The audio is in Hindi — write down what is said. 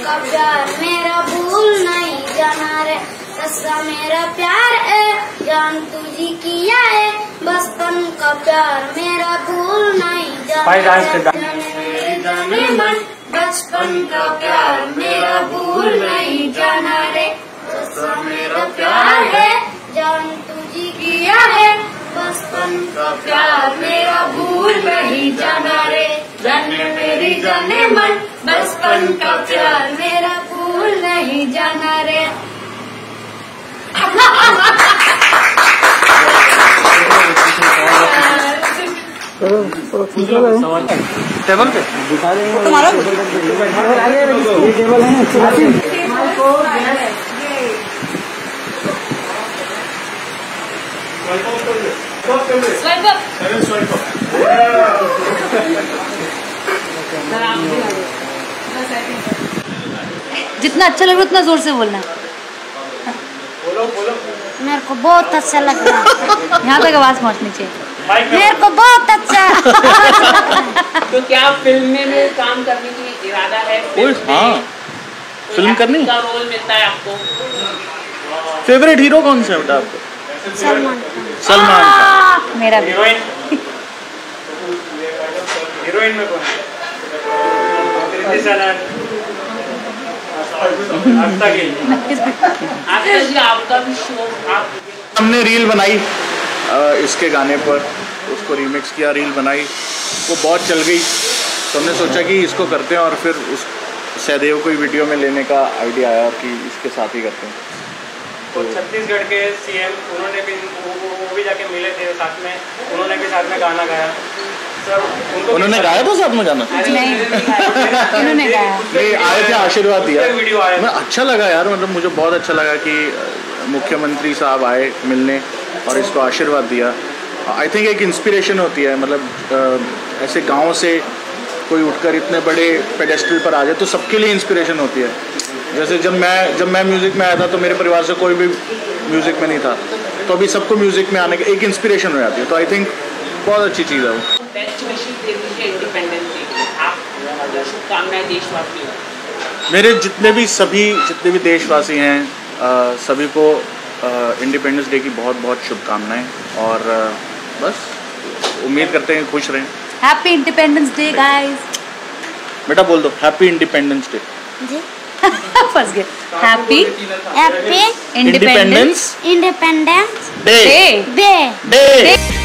का प्यार मेरा भूल नहीं जाना रे, सच्चा मेरा प्यार है जान तुझी किया है, बचपन का प्यार मेरा भूल नहीं जाना रे, जाने मन बचपन का प्यार मेरा भूल नहीं जाना रे, सच्चा मेरा प्यार है जान तुझी किया है, बचपन का प्यार मेरा भूल नहीं जाना रे, जाने मेरी जाने मन बचपन का प्यार मेरा भूल नहीं जाना रे। टेबल पे तुम्हारा टेबल है। जितना अच्छा लग रहा है उतना जोर से बोलना। मेरे को बहुत अच्छा लग रहा है। यहाँ तक आवाज पहुँचनी चाहिए। मेरे को बहुत अच्छा। तो क्या फिल्म में काम करने की इरादा है? हाँ, फिल्म करनी का रोल मिलता है आपको? फेवरेट हीरो कौन सा है बेटा आपको? सलमान खान। मेरा भी। हीरोइन में कौन? आपका भी शो हमने रील बनाई इसके गाने पर, उसको रीमिक्स किया, रील बनाई, वो बहुत चल गई तो हमने सोचा कि इसको करते हैं और फिर उस सहदेव को वीडियो में लेने का आइडिया आया कि इसके साथ ही करते हैं। तो छत्तीसगढ़ के सीएम उन्होंने भी वो भी जाके मिले थे साथ में, उन्होंने भी साथ में गाना गाया सर। उन्होंने गाया था साथ में गाना? नहीं, उन्होंने गाया। नहीं, आए थे, आशीर्वाद दिया। वीडियो आया, मैं अच्छा लगा यार, मतलब मुझे बहुत अच्छा लगा कि मुख्यमंत्री साहब आए मिलने और इसको आशीर्वाद दिया। आई थिंक एक इंस्पिरेशन होती है, मतलब ऐसे गाँव से कोई उठकर इतने बड़े पेडेस्टल पर आ जाए तो सबके लिए इंस्पिरेशन होती है। जैसे जब मैं म्यूज़िक में आया था तो मेरे परिवार से कोई भी म्यूज़िक में नहीं था, तो अभी सबको म्यूज़िक में आने की एक इंस्पिरेशन हो जाती है। तो आई थिंक बहुत अच्छी चीज़ है वो। मेरे जितने भी देशवासी हैं सभी को इंडिपेंडेंस डे की बहुत बहुत शुभकामनाएं, और बस उम्मीद करते हैं खुश रहें। Happy independence day guys. बेटा बोल दो हैप्पी इंडिपेंडेंस डे। जी फंस गए। Happy happy independence independence day. Day.